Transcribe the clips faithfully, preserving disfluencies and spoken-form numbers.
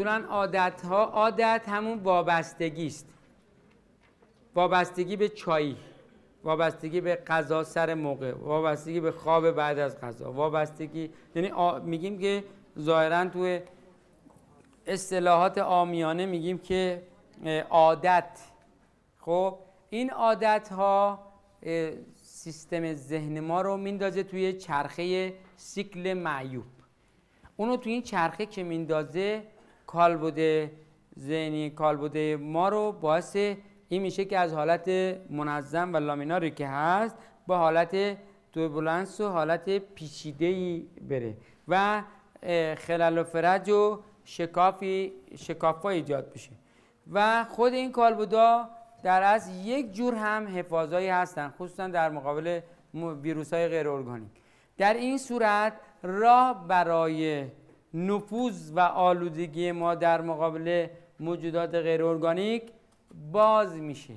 اصولا عادت ها، عادت همون وابستگی است. وابستگی به چای، وابستگی به غذا سر موقع، وابستگی به خواب بعد از غذا، وابستگی، یعنی آ... میگیم که ظاهرا توی اصطلاحات عامیانه میگیم که عادت. خب این عادت ها سیستم ذهن ما رو میندازه توی چرخه سیکل معیوب. اونو توی این چرخه که میندازه، کالبد ذهنی کالبد ما رو باعث این میشه که از حالت منظم و لامیناری که هست با حالت توربولنس و حالت پیچیده‌ای بره و خلل و فرج و شکافی شکافا ایجاد بشه. و خود این کالبدها در از یک جور هم حفاظایی هستن، خصوصا در مقابل ویروس‌های غیر ارگانیک. در این صورت راه برای نفوذ و آلودگی ما در مقابل موجودات غیر ارگانیک باز میشه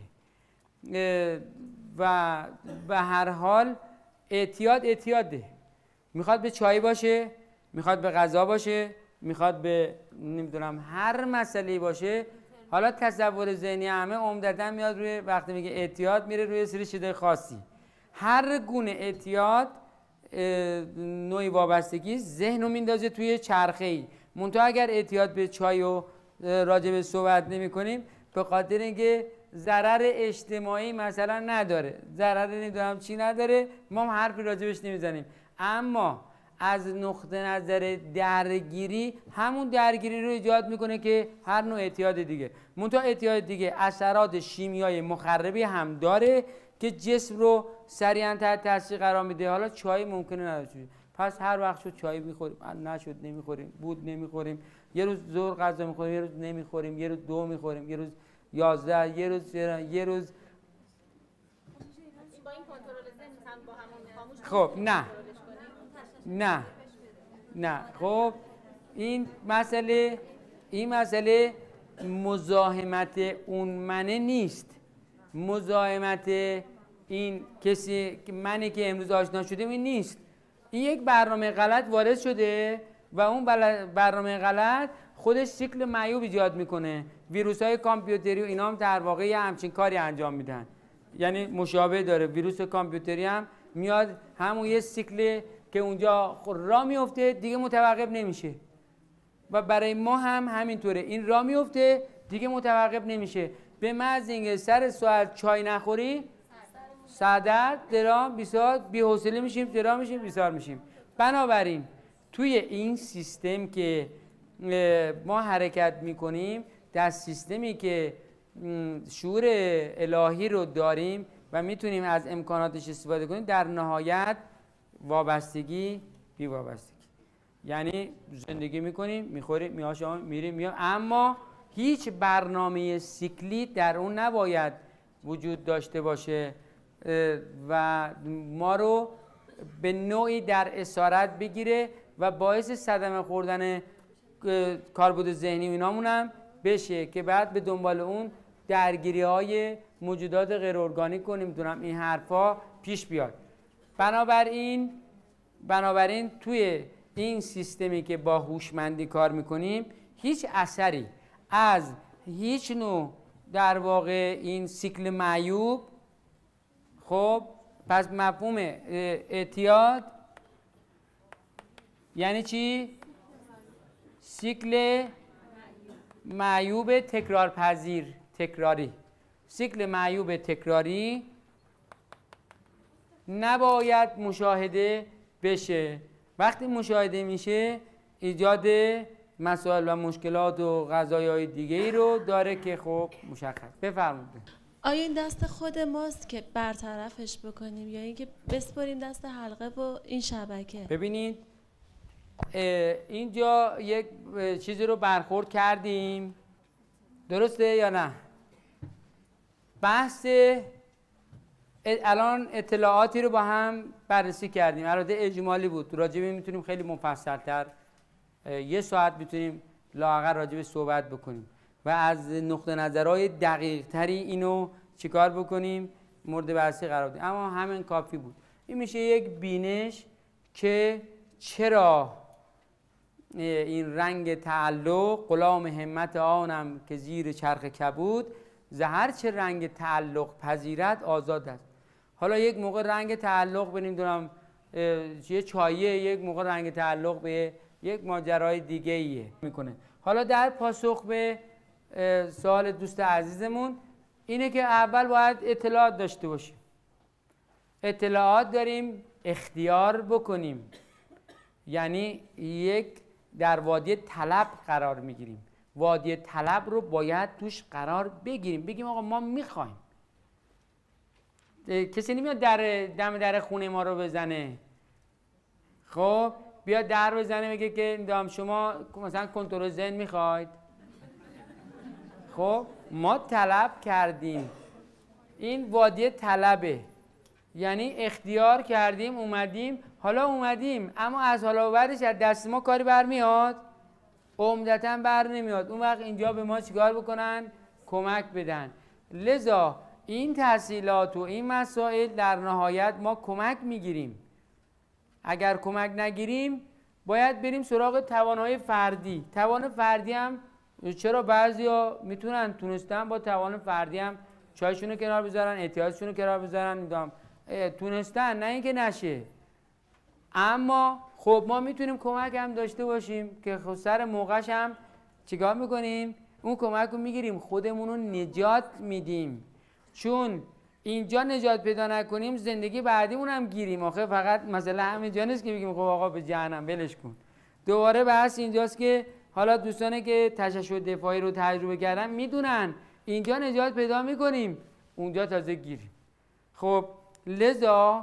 و به هر حال اعتیاد اعتیاده. میخواد به چای باشه، میخواد به غذا باشه، میخواد به نمیدونم هر مسئله باشه. حالا تصور ذهنی همه عمدتاً میاد روی، وقتی میگه اعتیاد میره روی سری چیزای خاصی. هر گونه اعتیاد نوعی وابستگی ذهن رو میندازه توی چرخه‌ای. منتها اگر اعتیاد به چای و راجع به صحبت نمی کنیم به خاطر اینکه ضرر اجتماعی مثلا نداره، ضرر نمیدونم چی نداره، ما هم حرفی راجبش نمیزنیم. اما از نقطه نظر درگیری، همون درگیری رو ایجاد میکنه که هر نوع اعتیاد دیگه. منتها اعتیاد دیگه اثرات شیمیایی مخربی هم داره که جسم رو سریعا تحت تاثیر قرار میده. حالا چای ممکنه نداره، پس هر وقت شد چای میخوریم، نشد نمیخوریم، بود نمیخوریم، یه روز ظهر غذا میخوریم، یه روز نمیخوریم، یه روز دو میخوریم، یه روز یازده، یه روز یه روز با این کنترل ذهن هم با همون خاموش. خب نه نه نه خب این مسئله این مسئله مزاحمت اون منه نیست. مزاحمت این کسی که منی که امروز آشنا شدیم این نیست. این یک برنامه غلط وارد شده و اون برنامه غلط خودش سیکل معیوب ایجاد میکنه. ویروس های کامپیوتری و اینا هم در واقع همچین کاری انجام میدن، یعنی مشابه داره. ویروس کامپیوتری هم میاد همون یه سیکل که اونجا راه میفته دیگه متوقف نمیشه و برای ما هم همینطوره. این راه میفته دیگه متوقف نمیشه. به محض اینکه سر ساعت چای نخوری سعادت درام بیسار بی‌حوصله میشیم، درام میشیم، بیسار میشیم. بنابراین توی این سیستم که ما حرکت میکنیم، در سیستمی که شعور الهی رو داریم و میتونیم از امکاناتش استفاده کنیم، در نهایت وابستگی بی وابستگی، یعنی زندگی میکنیم، میخوریم، میاشامیم، میریم، میام، اما هیچ برنامه سیکلی در اون نباید وجود داشته باشه و ما رو به نوعی در اسارت بگیره و باعث صدمه خوردن کالبد ذهنی و اینامون هم بشه که بعد به دنبال اون درگیری های موجودات غیر ارگانیک کنیم، دونم این حرفا پیش بیاد. بنابراین بنابراین توی این سیستمی که با هوشمندی کار میکنیم هیچ اثری از هیچ نوع در واقع این سیکل معیوب. خب پس مفهوم اعتیاد یعنی چی؟ سیکل معیوب تکرار پذیر، تکراری. سیکل معیوب تکراری نباید مشاهده بشه. وقتی مشاهده میشه ایجاد مسائل و مشکلات و قضایای دیگه ای رو داره که خب مشخص. بفرمایید. آیا این دست خود ماست که برطرفش بکنیم یا اینکه بسپاریم دست حلقه و این شبکه؟ ببینید اینجا یک چیزی رو برخورد کردیم، درسته یا نه؟ بحث الان اطلاعاتی رو با هم بررسی کردیم، اراده اجمالی بود، راجبی میتونیم خیلی مفصل‌تر یه ساعت میتونیم لااقل راجبی صحبت بکنیم و از نقطه نظرهای دقیق تری اینو چیکار بکنیم مورد بررسی قرار بدیم، اما همین کافی بود. این میشه یک بینش که چرا این رنگ تعلق، غلام همت آنم که زیر چرخ کبود، ز هر چه رنگ تعلق پذیرد آزاد است. حالا یک موقع رنگ تعلق به نمیدونم یه چاییه، یک موقع رنگ تعلق به یک ماجرای دیگه ایه میکنه. حالا در پاسخ به سوال دوست عزیزمون اینه که اول باید اطلاعات داشته باشیم. اطلاعات داریم اختیار بکنیم، یعنی یک در وادی طلب قرار میگیریم. وادی طلب رو باید توش قرار بگیریم، بگیم آقا ما میخوایم. کسی نمیاد در دم در خونه ما رو بزنه، خب بیاد در بزنه بگه که دام شما مثلا کنترل ذهن میخواید. خب ما طلب کردیم، این وادی طلبه، یعنی اختیار کردیم اومدیم. حالا اومدیم اما از حالا و بعدش از دست ما کاری برمیاد؟ عمدتاً بر نمیاد. اون وقت اینجا به ما چیکار بکنن؟ کمک بدن. لذا این تحصیلات و این مسائل در نهایت ما کمک میگیریم. اگر کمک نگیریم باید بریم سراغ توانهای فردی. توان فردی هم چرا بعضیا میتونن تونستن با توان فردی هم چایشون رو کنار بذارن، احتیاجشون رو کنار بذارن، میدونم تونستن، نه اینکه نشه. اما خب ما میتونیم کمک هم داشته باشیم که خب سر موقعش هم چیکار میکنیم؟ اون کمک رو میگیریم، خودمون رو نجات میدیم. چون اینجا نجات پیدا نکنیم زندگی بعدیمون هم گیریم. آخه فقط مثلا همینجا نیست که بگیم خب آقا به جهنم ولش کن. دوباره بحث اینجاست که حالا دوستانی که تششع دفاعی رو تجربه کردن میدونن اینجا نجات پیدا میکنیم، اونجا تازه گیریم. خب لذا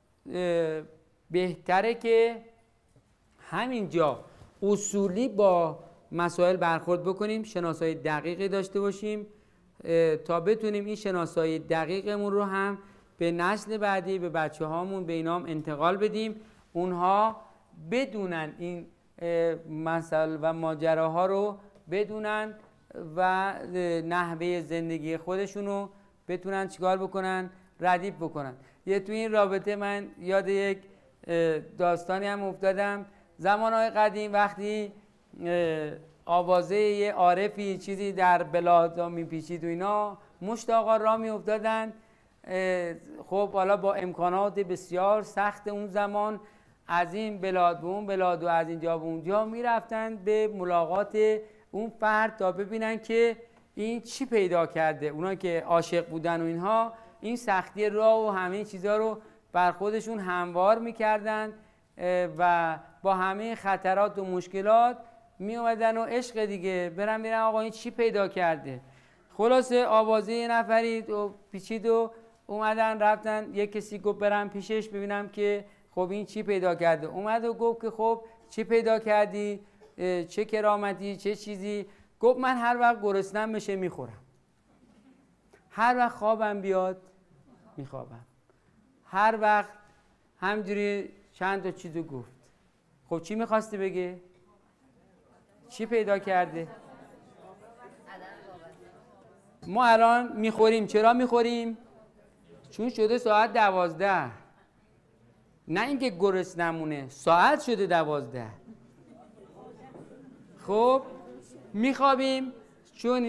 بهتره که همینجا اصولی با مسائل برخورد بکنیم، شناسایی دقیقی داشته باشیم تا بتونیم این شناسایی دقیقمون رو هم به نسل بعدی، به بچه هامون، به اینام انتقال بدیم. اونها بدونن این مسائل و ماجراها رو بدونن و نحوه زندگی خودشون رو بتونن چیکار بکنن؟ ردیف بکنن. یه تو این رابطه من یاد یک داستانی هم افتادم. زمانهای قدیم وقتی آوازه یه عارفی چیزی در بلاد میپیچید و اینا، مشت آقا را میافتادن. خب حالا با امکانات بسیار سخت اون زمان از این بلاد به اون بلاد و از اینجا به اونجا میرفتن به ملاقات اون فرد تا ببینن که این چی پیدا کرده. اونا که عاشق بودن و اینها این سختی راه و همه چیزها رو بر خودشون هموار میکردن و با همه خطرات و مشکلات می اومدن و عشق دیگه برن میرن آقا این چی پیدا کرده. خلاصه آوازه یه نفری و پیچید و اومدن رفتن، یک کسی گفت برم پیشش ببینم که خب این چی پیدا کرده. اومد و گفت که خب چی پیدا کردی؟ چه کرامتی؟ چه چیزی؟ گفت من هر وقت گرسنم بشه میخورم، هر وقت خوابم بیاد میخوابم، هر وقت همجوری چند تا چیزو گفت. خب چی میخواستی بگه؟ چی پیدا کرده؟ ما الان میخوریم. چرا میخوریم؟ چون شده ساعت دوازده. نه اینکه گرسنمونه، ساعت شده دوازده. خب میخوابیم چون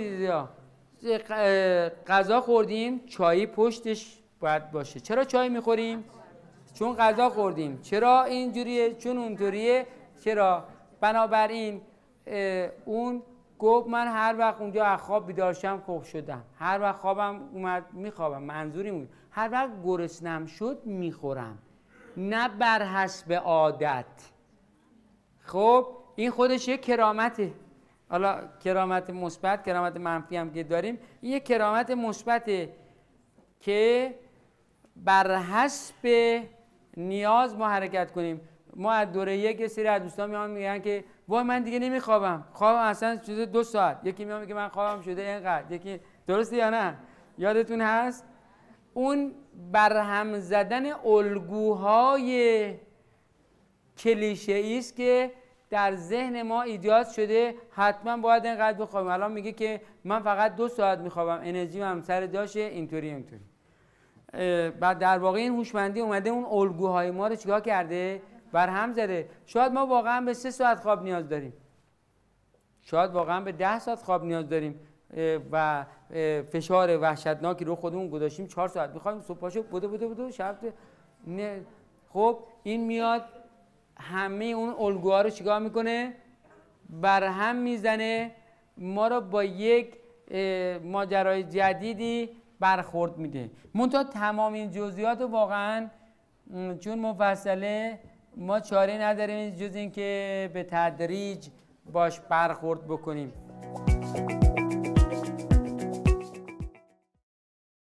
غذا خوردیم، چایی پشتش باید باشه. چرا چای میخوریم؟ چون غذا خوردیم. چرا اینجوریه؟ چون اونطوریه. چرا؟ بنابراین اون گفت من هر وقت اونجا از خواب بیدار شدم خوب شدم، هر وقت خوابم اومد میخوابم. منظوری بود هر وقت گرسنم شد میخورم، نه بر حسب عادت. خب این خودش یک کرامته. حالا کرامت مثبت، کرامت منفی هم که داریم. این یک کرامت مثبته که بر حسب نیاز ما حرکت کنیم. ما از دوره یک سری از دوستان میان میگن که وای من دیگه نمیخوابم، خوابم اصلا شده دو ساعت. یکی میاد میگه من خوابم شده اینقدر. یکی درسته یا نه؟ یادتون هست؟ اون برهم زدن الگوهای کلیشه‌ای است که در ذهن ما ایجاد شده حتما باید اینقدر بخوابم. الان میگه که من فقط دو ساعت میخوابم، انرژیم هم سر جاشه، اینطوری اینطوری. بعد در واقع این هوشمندی اومده اون الگوهای ما رو چیکار کرده؟ بر هم زده. شاید ما واقعا به سه ساعت خواب نیاز داریم، شاید واقعا به ده ساعت خواب نیاز داریم و فشار وحشتناکی رو خودمون گذاشتیم چهار ساعت میخوایم صبح پاشو بوده بوده بوده شب نه. خب این میاد همه اون الگوها رو چیکار میکنه؟ بر هم میزنه، ما رو با یک ماجرای جدیدی برخورد میده. منتها تمام این جزئیات رو واقعا چون مفصله ما چاره نداریم جز این که به تدریج باش برخورد بکنیم.